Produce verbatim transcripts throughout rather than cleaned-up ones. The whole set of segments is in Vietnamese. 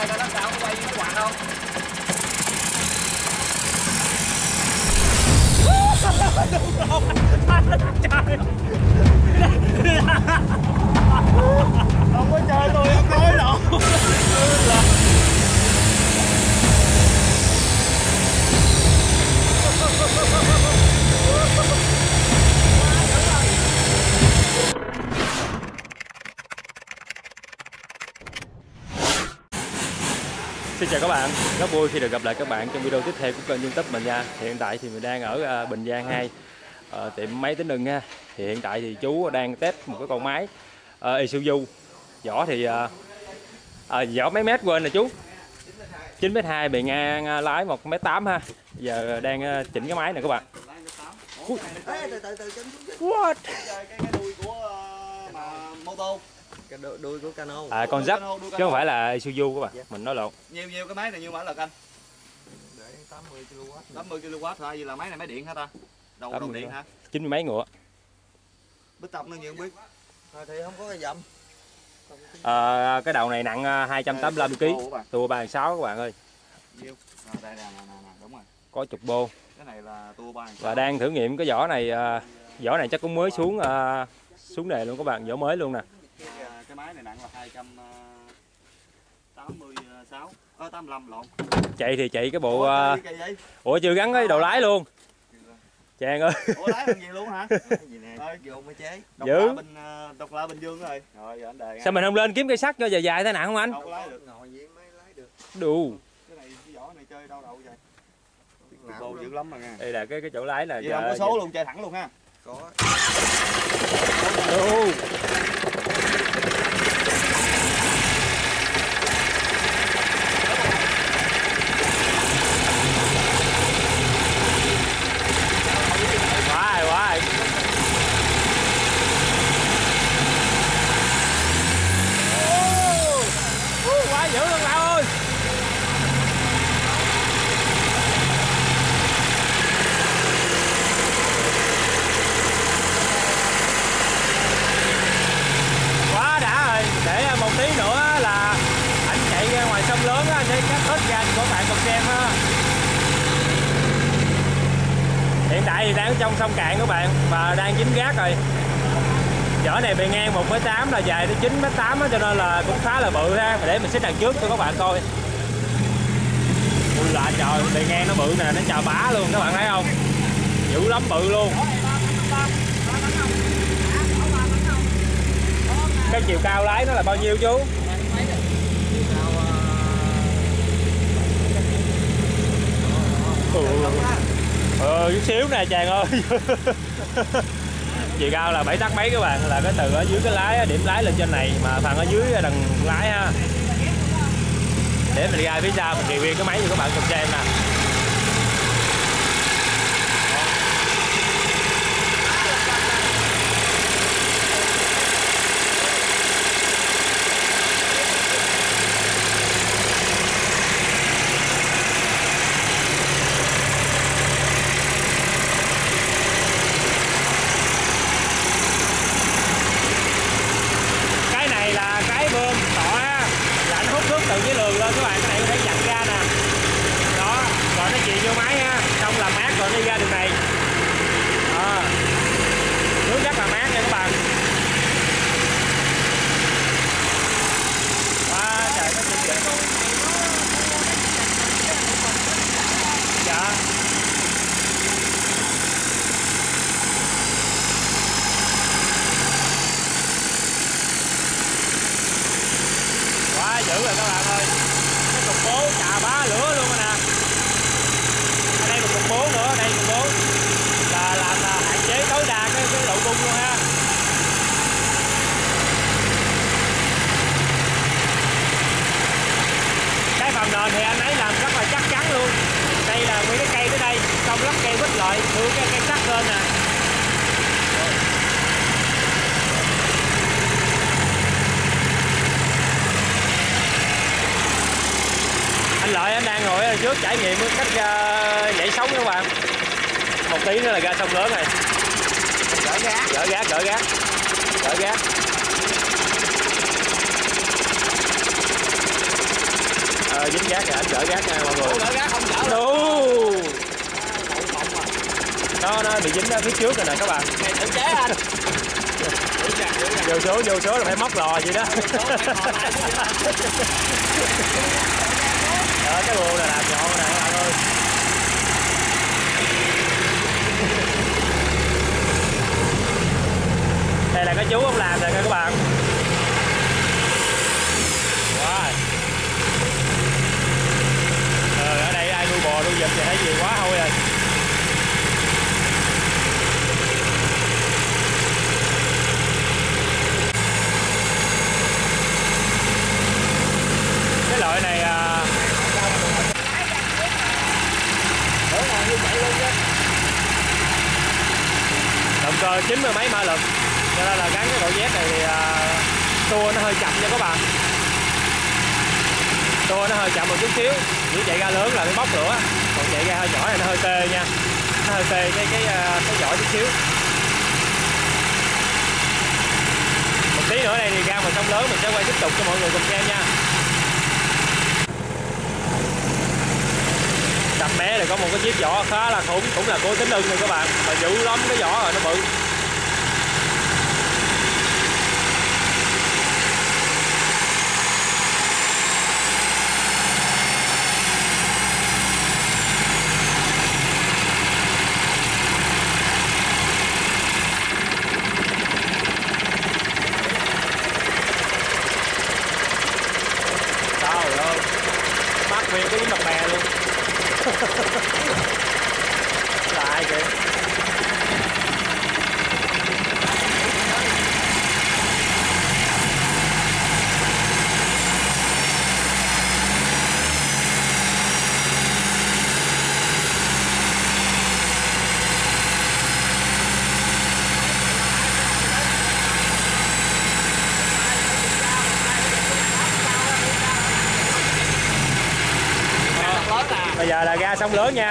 quay ra đó sao có quay với cái quạt không? Trời. Không có chơi tôi không nói đâu. Xin chào các bạn, rất vui khi được gặp lại các bạn trong video tiếp theo của kênh YouTube mình nha. Hiện tại thì mình đang ở Bình Giang hai, uh, tiệm máy tính Đừng nha. Thì hiện tại thì chú đang test một cái con máy uh, Isuzu. Vỏ thì uh, uh, vỏ mấy mét quên nè chú? chín mét hai, bề ngang uh, lái một mét tám ha. Giờ đang uh, chỉnh cái máy này các bạn. What? Cái đuôi của mà mô tô. Cái đuôi của Canon. À con dắt chứ không phải là Isuzu các bạn. Yeah. Mình nói lộn. Nhiêu nhiêu cái máy này nhiêu mã lực anh? Để tám mươi ki lô oát. tám mươi ki lô oát thôi, vậy là máy này máy điện hả ta? Đầu đầu điện hả? chín mươi mấy ngựa. Bích tâm nó nhiêu không biết. À, thì không có cái dầm. À, cái đầu này nặng hai trăm tám mươi lăm ki lô gam, tua ba sáu các bạn ơi. Nhiêu? À, đây nè nè nè, đúng rồi. Có chục bô. Cái này là tua ba. Và đang thử nghiệm cái vỏ này, vỏ này chắc cũng mới xuống xuống đề luôn các bạn, vỏ mới luôn nè. Cái, cái máy này nặng là hai trăm tám mươi sáu, ờ, tám mươi lăm lộn. Chạy thì chạy cái bộ. Ủa, uh... Ủa chưa gắn cái đầu lái luôn. Chàng ơi. Ủa lái làm gì luôn hả? Cái gì nè, ơi vô mới chế. Độc dữ. lạ Bình độc lạ Bình Dương rồi. Rồi giờ anh đề. Sao mình không lên kiếm cây sắt cho dài dài thế nào không anh? Đâu có lái được. Ngồi gì mới lái được. Đù. Cái này cái vỏ này chơi đau đầu vậy. Bồ dữ lắm mà nha. Đây là cái cái chỗ lái là giờ không có số luôn, chơi thẳng luôn ha. Có. Đù. Hiện tại thì đang ở trong sông Cạn các bạn và đang dính gác rồi. Vỏ này bề ngang một mét tám là dài tới chín mét tám cho nên là cũng khá là bự ha. Để mình xích đằng trước cho các bạn coi. Ui là trời, bề ngang nó bự nè, nó chà bá luôn các bạn thấy không? Dữ lắm, bự luôn. Cái chiều cao lái nó là bao nhiêu chú? Ừ, chút xíu nè chàng ơi. Chiều cao là bảy tắc mấy các bạn, là cái từ ở dưới cái lái, điểm lái lên trên này, mà phần ở dưới đằng lái ha. Để mình ra phía sau mình review cái máy cho các bạn cùng xem nè. Từ dưới lường lên các bạn, cái này có thể dặn ra nè. Đó, rồi nó chìm vô máy ha, xong làm mát rồi đi ra đường này. Đó. Nước rất là mát nha các bạn. Wow, trời nó chìm chìm. Dạ. Quá dữ rồi các bạn ơi. Cái cục bố chà bá lửa luôn rồi nè. Ở đây một cục bố nữa, đây cục bố là làm là hạn chế tối đa cái cái độ bung luôn ha. Cái phần nền thì anh ấy làm rất là chắc chắn luôn. Đây là nguyên cái cây tới đây, xong lắp cây quýt lại, đưa cái cây sắt lên nè. Anh Lợi anh đang ngồi ở trước trải nghiệm cách uh, nhảy sóng các bạn. Một tí nữa là ra sông lớn này. Gỡ gác, gỡ gác, gỡ gác, gỡ gác. uh, dính gác rồi anh gỡ gác nha mọi người. Gỡ gác không gỡ. Đủ. Nó nó bị dính ở phía trước rồi nè các bạn. Mày tự chế anh. Vô số vô số là phải móc lò vậy đó. Đó, cái buồn là làm nhọn nè các bạn ơi. Đây là cái chú ông làm rồi nha các bạn. Wow. Ờ, ở đây ai nuôi bò nuôi vịt thì thấy nhiều quá thôi rồi. Cái loại này à... động cơ chín mươi mấy mã lực, cho nên là gắn cái độ Z này thì à... tua nó hơi chậm nha các bạn. Tua nó hơi chậm một chút xíu, chỉ chạy ga lớn là nó bốc lửa, còn chạy ga hơi nhỏ này nó hơi tê nha, nó hơi tê cái cái cái vỏ chút xíu. Một tí nữa đây thì ra ngoài sông lớn mình sẽ quay tiếp tục cho mọi người cùng xem nha. Đập bé này có một cái chiếc vỏ khá là khủng, cũng là của Tính Ưng này các bạn, mà dữ lắm, cái vỏ rồi nó bự. Trời ơi, mát nguyên cái mặt bè luôn. Là ai kìa. Bây giờ là ga sông lớn nha.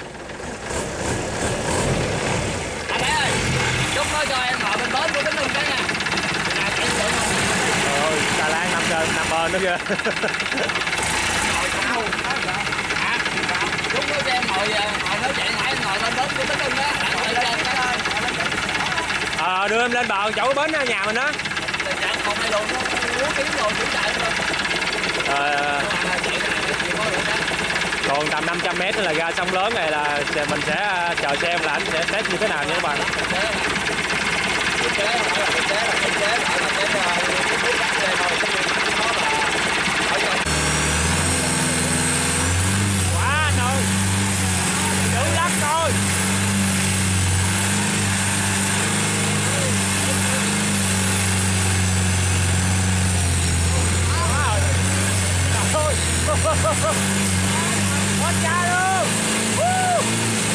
Anh ơi, chút nói cho em ngồi bên bến của Tính Ưng cái nha. Trời ơi, Xà Lan nằm trời nằm bền nữa kìa. Ngồi cũng luôn. Hả? Chút nói cho em ngồi ngồi nói chuyện nãy ngồi bên bến của Tính Ưng á. Ờ, đưa em lên bờ chỗ bến nhà mình á. Dạ, không ai luôn, nó tiếng rồi cũng chạy rồi. Ờ, còn tầm năm trăm mét là ga sông lớn này là mình sẽ chờ xem là anh sẽ test như thế nào nha các bạn. Quá rồi, giữ lắc rồi. Quá cha luôn. Woo.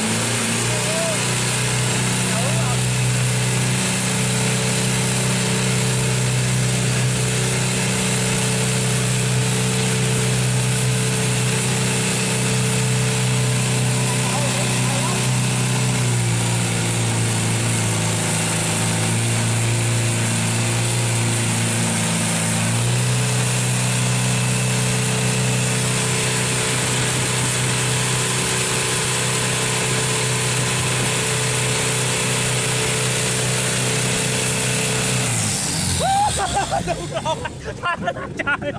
Trời.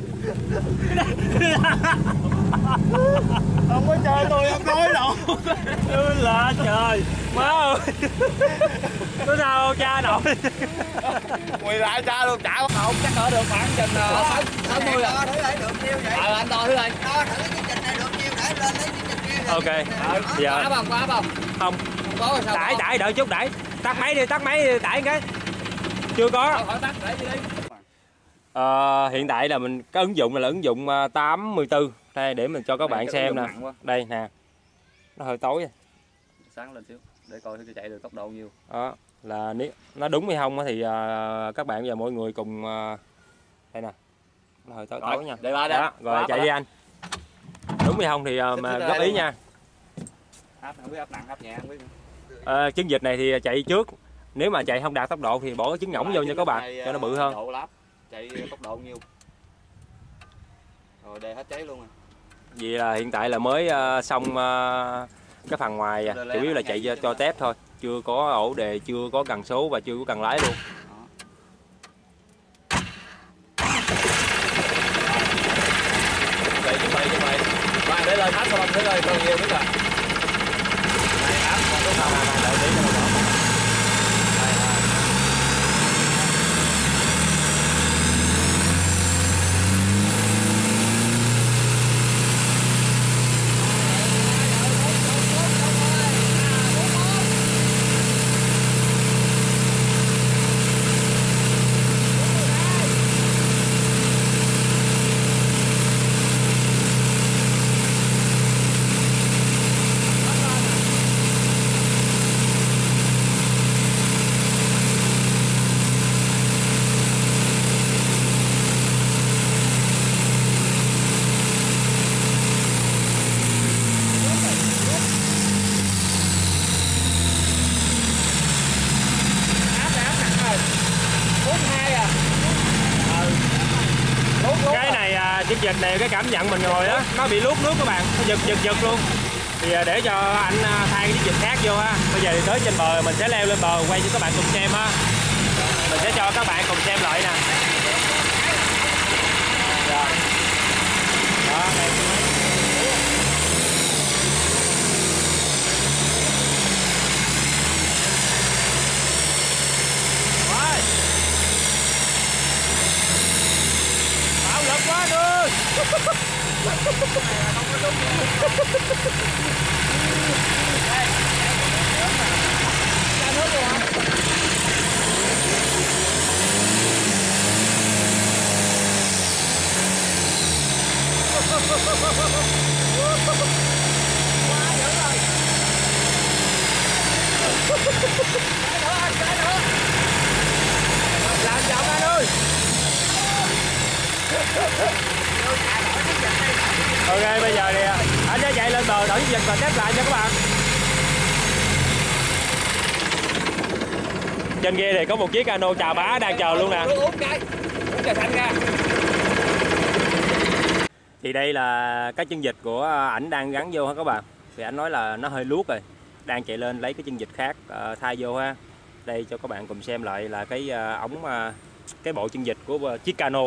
Không có chơi tôi không nói đâu. Tôi là trời. Má ơi. Có sao không cha nội? Quỳ lại cha luôn, trả không chắc ở được khoảng chừng sáu mươi rồi. Thử lại được nhiêu vậy? Ờ anh đo thử đây. Đo thử cái chương trình này được nhiêu để lên lấy chương trình kia. Ok. Bây giờ áp không? Có áp không? Không. Không có rồi sao? Đãi đãi đợi chút đãi. Tắt máy đi, tắt máy đi, đãi cái. Chưa có. Khỏi tắt để đi đi. Ờ, hiện tại là mình cái ứng dụng này là ứng dụng tám mươi tư. Đây để mình cho các bạn xem nè. Đây nè. Nó hơi tối rồi. Sáng lên xíu để coi thử chạy được tốc độ nhiêu. Đó là nếu nó đúng hay không thì uh, các bạn và mọi người cùng uh, đây nè. Nó hơi tối tối nha. Để ba đó, rồi chạy đi anh. Đúng hay không thì uh, mà góp ý nha. Áp không biết áp nặng áp nhẹ không biết. Uh, trứng vịt này thì chạy trước. Nếu mà chạy không đạt tốc độ thì bỏ cái trứng ngỗng vô nha các bạn cho nó bự hơn. Độ láp chạy tốc độ nhiêu. Rồi đề hết cháy luôn rồi. Vì là hiện tại là mới uh, xong uh, cái phần ngoài, chủ yếu là chạy cho, cho test thôi, chưa có ổ đề, chưa có cần số và chưa có cần lái luôn. Vậy chuẩn bị chuẩn bị. Bạn để lên áp sau lưng nữa ơi, bao nhiêu biết rồi. Này áp còn đúng không? Này đợi tí cho nó rõ. Cái này à, chiếc vịt này cái cảm nhận mình ngồi đó nó bị luốt nước các bạn, nó giật giật giật luôn. Thì à, để cho anh à, thay cái chiếc vịt khác vô ha. Bây giờ thì tới trên bờ mình sẽ leo lên bờ quay cho các bạn cùng xem ha. Mình sẽ cho các bạn cùng xem lại nè. Rồi. Đó, đây. Quá luôn. Làm chậm anh ơi. Ok, bây giờ thì anh sẽ chạy lên bờ đổ chiếc vịt và test lại cho các bạn. Trên kia thì có một chiếc cano chà bá đang chờ luôn nè. Thì đây là cái chân vịt của ảnh đang gắn vô ha các bạn. Thì anh nói là nó hơi luốt rồi, đang chạy lên lấy cái chân vịt khác uh, thay vô ha. Đây cho các bạn cùng xem lại là cái uh, ống uh, cái bộ chân vịt của uh, chiếc cano.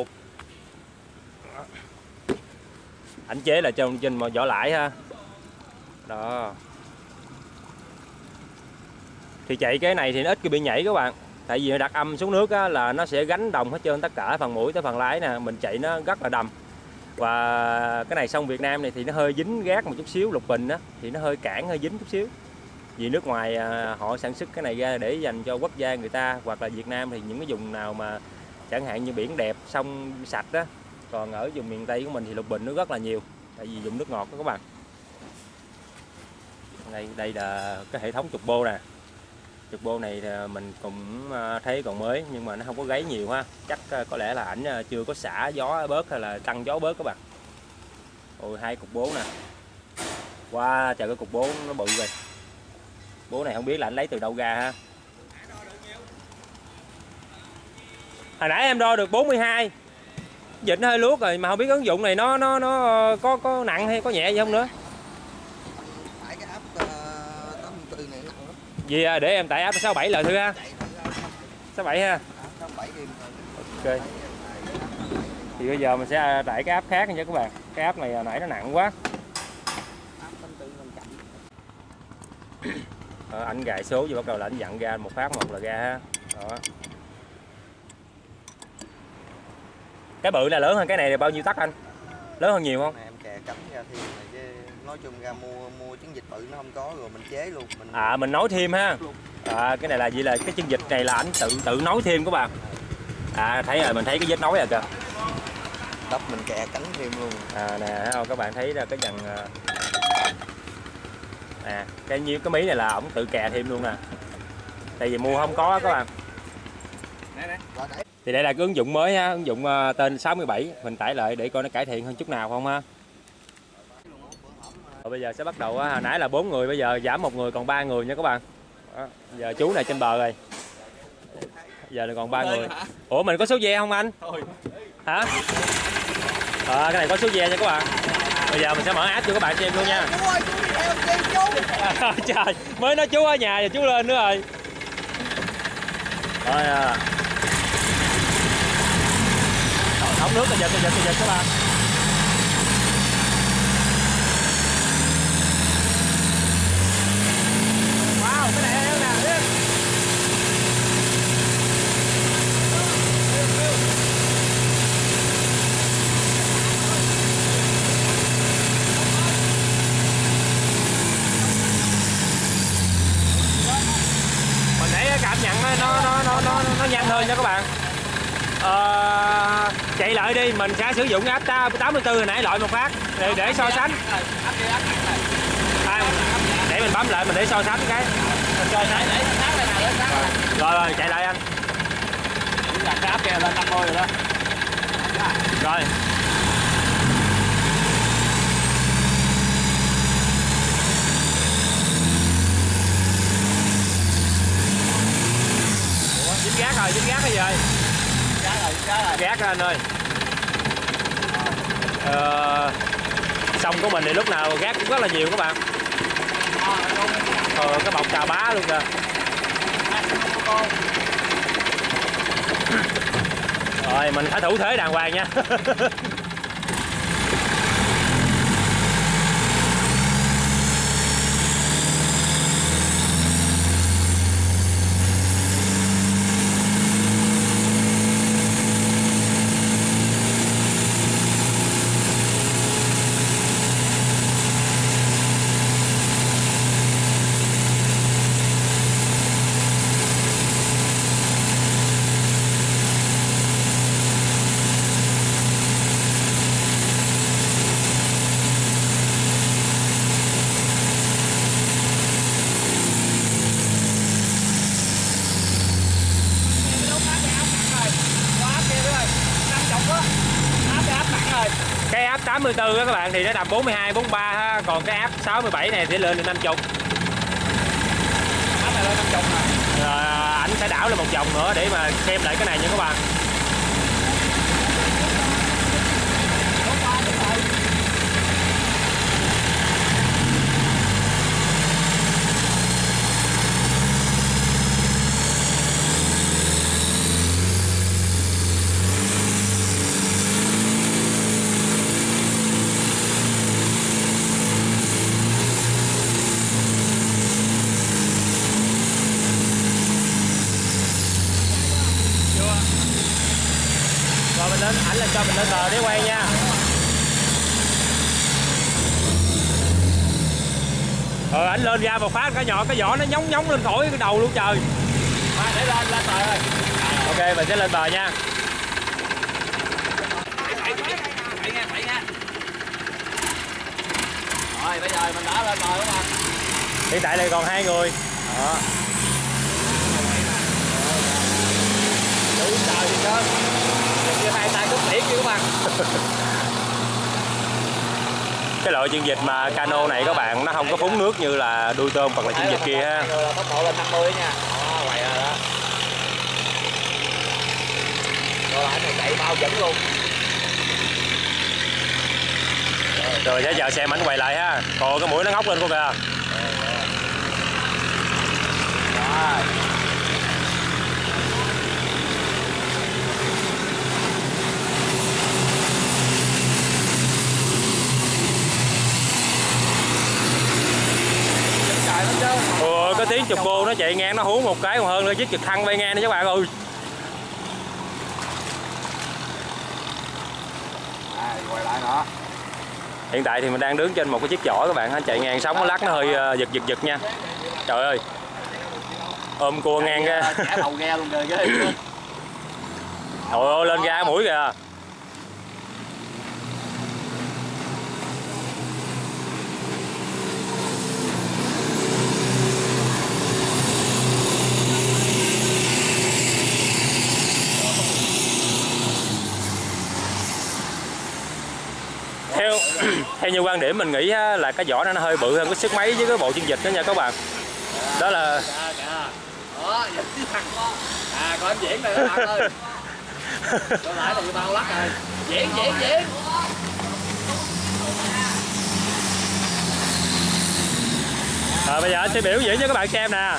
Ảnh chế là trên trên vỏ lãi ha. Đó. Thì chạy cái này thì nó ít cái bị nhảy các bạn. Tại vì đặt âm xuống nước á, là nó sẽ gánh đồng hết trơn tất cả phần mũi tới phần lái nè, mình chạy nó rất là đầm. Và cái này sông Việt Nam này thì nó hơi dính gác một chút xíu, lục bình á thì nó hơi cản, hơi dính chút xíu. Vì nước ngoài à, họ sản xuất cái này ra để dành cho quốc gia người ta, hoặc là Việt Nam thì những cái vùng nào mà chẳng hạn như biển đẹp, sông sạch đó. Còn ở vùng miền Tây của mình thì lục bình nó rất là nhiều, tại vì dùng nước ngọt đó các bạn. Đây đây là cái hệ thống trục bô nè. Trục bô này mình cũng thấy còn mới nhưng mà nó không có gáy nhiều ha. Chắc có lẽ là ảnh chưa có xả gió bớt hay là tăng gió bớt các bạn. Ôi, hai cục bố nè. Wow, trời, cái cục bố nó bự rồi. Bố này không biết là anh lấy từ đâu ra ha. Hồi nãy em đo được bốn mươi hai. Vịt nó hơi luốt rồi mà không biết ứng dụng này nó nó nó có có nặng hay có nhẹ gì không nữa. Tải cái app uh, tám mươi tư này nữa. Gì à, để em tải app sáu bảy lại thử ha. sáu bảy ha. Ok. Thì bây giờ mình sẽ tải cái app khác nha các bạn. Cái app này nãy nó nặng quá. Ờ, anh gài số rồi bắt đầu là anh dặn ra một phát một là ra ha. Đó. Cái bự là lớn hơn cái này là bao nhiêu tắc anh? Lớn hơn nhiều không? Em kè cắm ra thêm này chứ nói chung ra mua mua trứng vịt bự nó không có rồi mình chế luôn. Mình... À mình nối thêm ha. À, cái này là gì, là cái chân vịt này là anh tự tự nối thêm các bạn. À thấy rồi, mình thấy cái vết nối rồi kìa. Đắp mình kè cánh thêm luôn. À nè, thấy không? Các bạn thấy là cái dàn à cái nhiêu cái mí này là ổng tự kè thêm luôn nè. Tại vì mua không có các bạn. Thì đây là cái ứng dụng mới ha, ứng dụng uh, tên sáu mươi bảy, mình tải lại để coi nó cải thiện hơn chút nào không ha. Rồi bây giờ sẽ bắt đầu á, hồi nãy là bốn người, bây giờ giảm một người còn ba người nha các bạn. Đó, giờ chú này trên bờ rồi. Giờ là còn ba người. Ủa mình có số ve không anh? Hả? À, cái này có số ve nha các bạn. Bây giờ mình sẽ mở áp cho các bạn xem luôn nha. Chú ơi, chú đi theo chi chú. Trời, mới nói chú ở nhà giờ chú lên nữa rồi. Rồi à. Ống nước là giật, giật, giật các bạn. Wow, cái này nè, nè. Mình để cảm nhận nó nó nó nó nó nhanh hơn nha các bạn. Ờ, chạy lại đi, mình sẽ sử dụng áp tám mươi tư hồi nãy loại một phát để để so sánh. À, để mình bấm lại mình để so sánh cái. Rồi nãy để sát đây nè, sát này. Rồi rồi chạy lại anh. Cũng là cái áp kia lên năm mươi rồi đó. Rồi. Dính gác rồi, dính gác rồi rồi. Gác rồi, gác rồi. Gác ra anh ơi. Ờ, sông của mình thì lúc nào gác cũng rất là nhiều các bạn. Ờ, cái bọc trà bá luôn kìa. Rồi mình phải thủ thế đàng hoàng nha. Cái áp tám mươi tư đó các bạn thì nó tầm bốn mươi hai, bốn mươi ba ha. Còn cái áp sáu mươi bảy này thì lên được năm mươi. Áp này lên năm mươi nè. Rồi ảnh sẽ đảo lên một vòng nữa để mà xem lại cái này nha các bạn. Rồi mình lên, ảnh lên cho mình lên bờ để quay nha. Ờ ảnh lên ra một phát cái nhỏ cái vỏ nó nhóng nhóng lên khỏi cái đầu luôn trời. Mà để lên lên bờ rồi. Ok mình sẽ lên bờ nha. Chạy nha, chạy nha. Rồi bây giờ mình đã lên bờ các bạn. Hiện tại đây còn hai người. Đó. Đủ trời thì cơ. Kia hai tay cút tiễn kia các bạn. Cái loại chân vịt mà cano này các bạn nó không có phúng nước như là đuôi tôm hoặc là chân vịt kia ha. Tốc độ lên năm mươi nha. Đó, vậy rồi đó. Rồi anh này chạy bao dẫn luôn. Rồi để giờ xem ảnh quay lại ha. Còn cái mũi nó ngóc lên cô kìa. Rồi. Ồ, cái tiếng chụp bô nó chạy ngang nó hú một cái còn hơn nữa chiếc trực thăng bay ngang đi các bạn ơi. À, quay lại nữa. Hiện tại thì mình đang đứng trên một cái chiếc chổi các bạn, chạy ngang sóng nó lắc nó hơi giật giật giật nha. Trời ơi. Ôm cua ngang ra. Chả đầu ghe luôn kìa. Trời ơi lên ra mũi kìa. Theo theo như quan điểm mình nghĩ là cái vỏ nó hơi bự hơn cái sức máy với cái bộ chân vịt đó nha các bạn. Đó là đó, thằng con. À coi em diễn này các bạn ơi. Coi lại là bao lắc rồi. Diễn diễn diễn. Rồi bây giờ anh sẽ biểu diễn cho các bạn xem nè.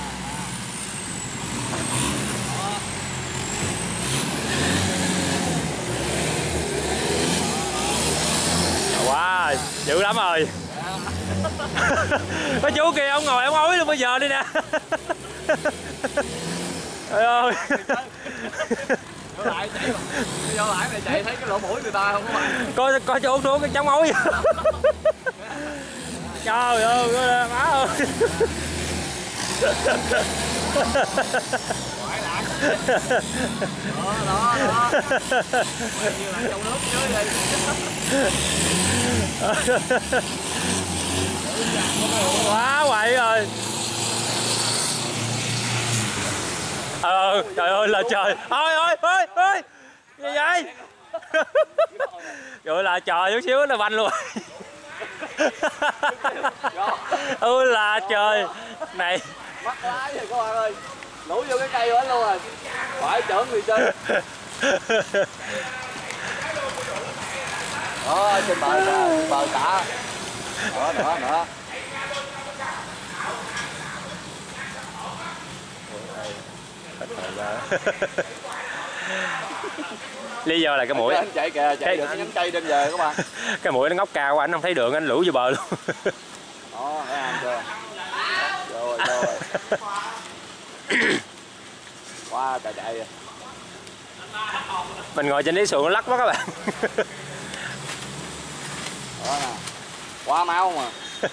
Wow, dữ lắm rồi. Có chú kia ông ngồi ông ói luôn bây giờ đi nè. Trời ơi. Vô lại chạy, vô lại này chạy thấy cái lỗ mũi người ta không có bạn. Có có chú xuống cái chống ói. Trời ơi, má ơi. Ngoại lạc. Đó, đó, đó. Bao nhiêu là trong nước dưới đây. Quá quậy rồi. Ờ, trời ơi là trời. Ôi ôi ôi ôi. Gì vậy? Trời là trời chút xíu là banh luôn. Ôi là trời. Này. Bắt lái rồi các bạn ơi. Lũ vô cái cây của anh luôn rồi. Phải chở người chơi. Đó, trên bờ bờ, bờ cả. Đó, đó, đó. Lý do là cái mũi Anh chạy kìa, chạy được cái nhánh cây trên về các bạn. Cái mũi nó ngóc cao quá anh không thấy đường, anh lũ vô bờ luôn. Đó, thấy không chưa? Rồi, rồi. Quá trời chạy rồi. Mình ngồi trên cái xuồng nó lắc quá các bạn. Đó nè. Quá máu mà.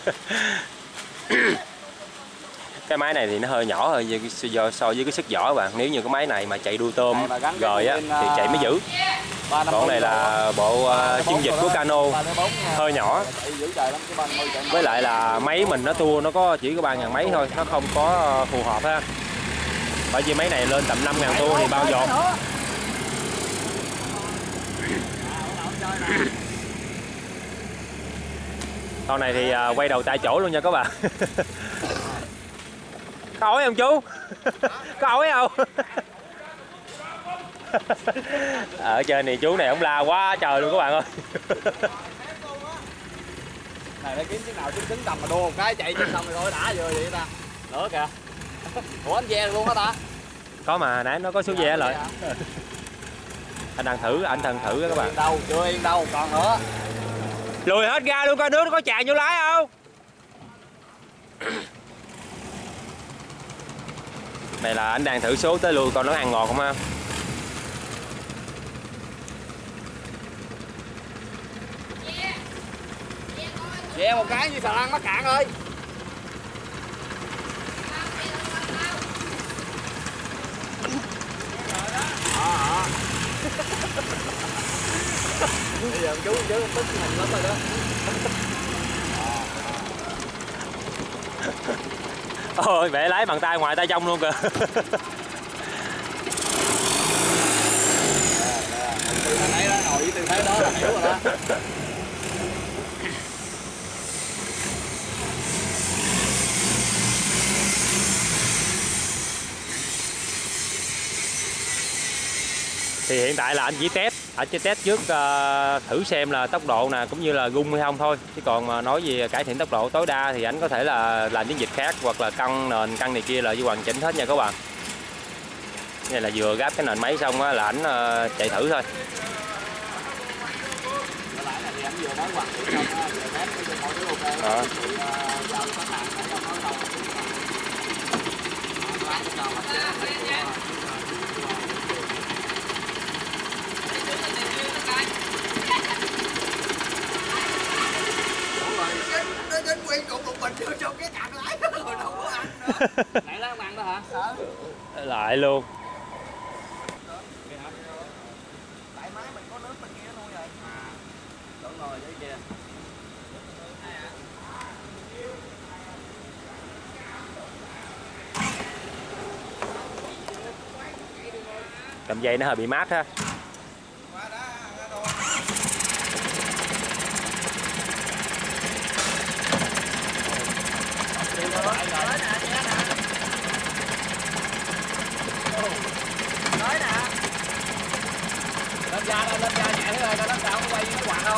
Cái máy này thì nó hơi nhỏ hơn do so với cái sức vỏ các bạn. Nếu như cái máy này mà chạy đua tôm rồi á thì chạy mới giữ. Còn này là bộ uh, chiến dịch của Cano, hơi nhỏ. Với lại là máy mình nó tua nó có chỉ có ba ngàn mấy thôi, nó không có phù hợp ha. Bởi vì máy này lên tầm năm ngàn tua thì bao dồn. Con này thì uh, quay đầu tại chỗ luôn nha các bạn. Có ổi không chú? Có ổi không? Ở trên này chú này ông la quá trời luôn các bạn ơi. Này để kiếm chiếc nào cứng cứng tầm mà đua một cái chạy trên sông thì thôi đã rồi vậy ta. Nữa kìa. Ủa anh ve luôn hả ta? Có mà nãy nó có số ve lại. Anh đang thử, anh đang thử đó các bạn. Yên đâu, chưa yên đâu, còn nữa. Lùi hết ra luôn coi nước nó có tràn vô lái không? Này là anh đang thử số tới lui coi nó ăn ngọt không ha. Ve một cái như xà lan mắc cạn ơi. Đó, bây giờ chú chú tức mình lắm rồi đó. Ôi bẻ lái bằng tay ngoài tay trong luôn kìa. Tư thế đó, ngồi với tư thế đó là hiểu rồi đó. Thì hiện tại là anh chỉ test, anh chỉ test trước uh, thử xem là tốc độ nè cũng như là gung hay không thôi. Chứ còn mà nói về cải thiện tốc độ tối đa thì anh có thể là làm chiến dịch khác hoặc là căng nền căng này kia là với hoàn chỉnh hết nha các bạn. Này là vừa gáp cái nền máy xong á là ảnh uh, chạy thử thôi. Đó. Đến nguyên cục một bình vô trong cái cạn lái rồi đâu có ăn nữa. Nãy lá ăn đó hả? Ừ. Lại luôn. Tại máy mình có nước bên kia luôn rồi. À. Đúng rồi đấy kia. Cầm dây nó hơi bị mát ha. Nói nè. Lên ra đâu, lên ra nhẹ thôi, coi nó sao nó quay với cái quạt không.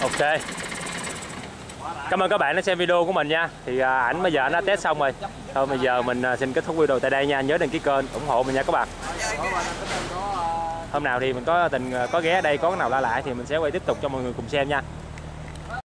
Ok. Cảm ơn các bạn đã xem video của mình nha. Thì à, ảnh bây giờ anh đã test xong rồi. Thôi bây giờ mình à, xin kết thúc video tại đây nha. Nhớ đăng ký kênh ủng hộ mình nha các bạn. Hôm nào thì mình có tình có ghé ở đây có cái nào lạ lạ thì mình sẽ quay tiếp tục cho mọi người cùng xem nha.